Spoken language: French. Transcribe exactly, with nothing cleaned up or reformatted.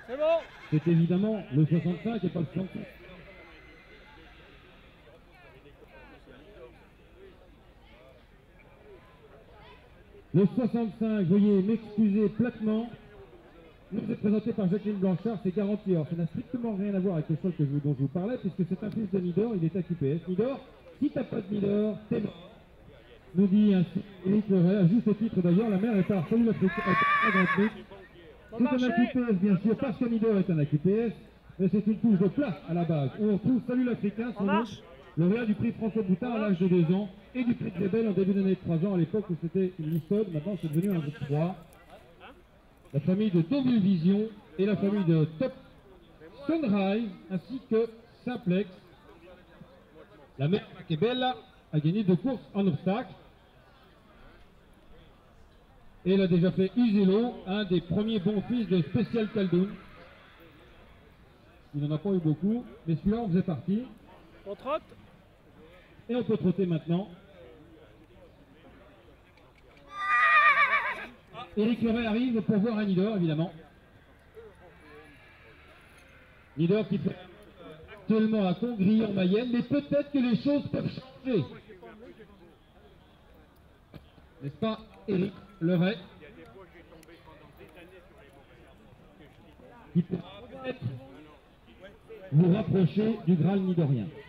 C'est bon. C'est évidemment le soixante-cinq et pas le soixante-six. Le soixante-cinq, veuillez m'excuser platement, nous est présenté par Jacqueline Blanchard, c'est garanti. Alors ça n'a strictement rien à voir avec le sol que je vous, dont je vous parlais, puisque c'est un fils de Nidor, il est à Q P S. Nidor, si t'as pas de Nidor, t'es mort. Nous dit ainsi Éric Leray, à juste titre d'ailleurs, la mère est par Salut l'Afrique. C'est un A Q P S bien sûr, parce que Nidor est un A Q P S, mais c'est une touche de place à la base, où on trouve Salut l'Africain, son nom, lauréat du prix François Boutin à l'âge de deux ans, et du prix Trebel en début d'année de trois ans, à l'époque où c'était une listode, maintenant c'est devenu un groupe trois. La famille de Deauville Vision et la famille de Top Sunrise, ainsi que Simplex. La mère Makebella a gagné deux courses en obstacle. Et elle a déjà fait Uzello, un des premiers bons fils de Spécial Caldoun. Il n'en a pas eu beaucoup, mais celui-là en faisait partie. On trotte. Et on peut trotter maintenant. Éric Leray arrive pour voir un Nidor, évidemment. Nidor qui fait actuellement à Congry en Mayenne, mais peut-être que les choses peuvent changer. N'est-ce pas, Éric Leray, qui peut peut-être vous rapprocher du Graal nidorien.